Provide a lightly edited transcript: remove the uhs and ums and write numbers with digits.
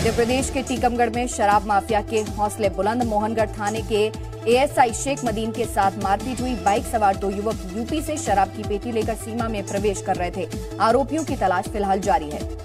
मध्य प्रदेश के टीकमगढ़ में शराब माफिया के हौसले बुलंद। मोहनगढ़ थाने के एएसआई शेख मदीन के साथ मारपीट हुई। बाइक सवार 2 युवक यूपी से शराब की पेटी लेकर सीमा में प्रवेश कर रहे थे। आरोपियों की तलाश फिलहाल जारी है।